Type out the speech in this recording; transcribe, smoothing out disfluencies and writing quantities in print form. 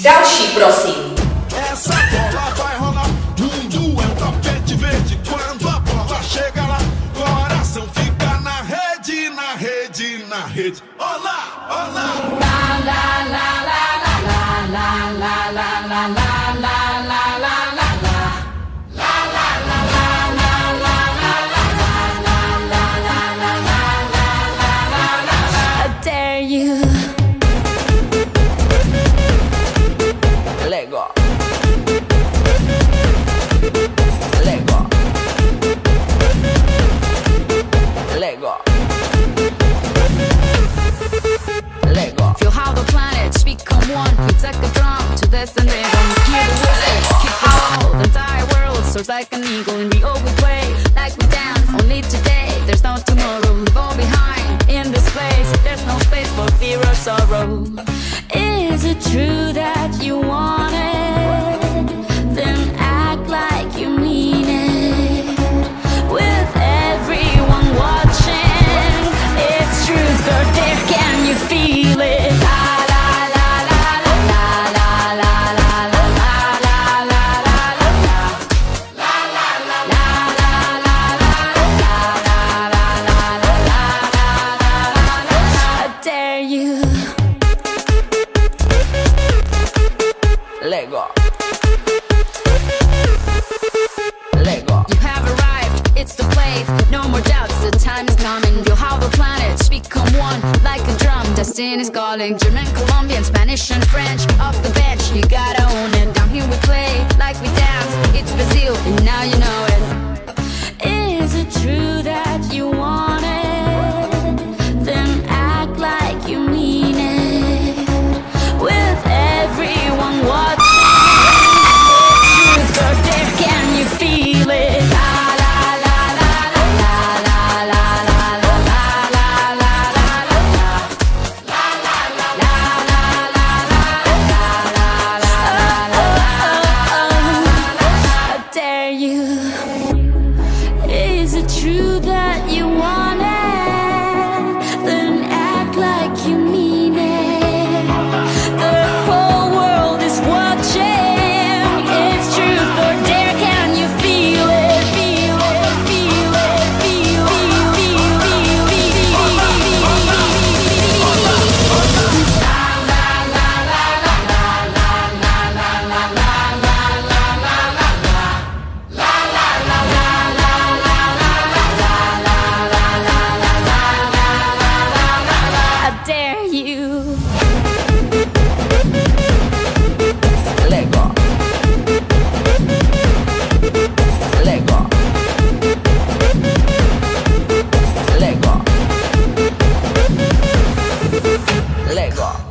Další, prosím. Essa bola vai rolar, mundo é um tapete verde. Quando a bola chega lá, coração fica na rede, na rede, na rede. Olá, olá. La la la la la la la la la la la la la la la. La la la la la la la la la la la la la. I dare you. Lego. Lego. Lego. Lego. Feel how the planets become one. It's like a drum to this and rhythm. Hear the whistle, kick the ball. The entire world soars like an eagle. And we all we play like we dance. Only today, there's no tomorrow. Leave all behind in this place. There's no space for fear or sorrow. Is it true that you want it? Then act like you mean it. With everyone watching, it's truth or dare. Can you feel it? La la la la la la la la la la la la la la la. La la la la la la la la la la. I dare you. Lego. Lego. You have arrived, it's the place. No more doubts, the time is coming. Feel how the planets become one. Like a drum, destiny's calling. German, Colombian, Spanish and French. Off the bench, you gotta own it. Down here we play, like we dance. It's Brazil, and now you know it. Is it true that you want it? Then act like you mean it. With everyone watching, truth or dare, can you feel it? La la la la la la la la la la la la la la. La la la la la la la la la. I dare you. Is it true that you want it? Then act like you mean it. The whole world is watching. It's truth or dare. Can you feel it? Feel it, feel it, feel it, feel it. La la la la la la la la la la la la la la. La la la la la la la. I dare you. Lego. Lego. Lego. Lego.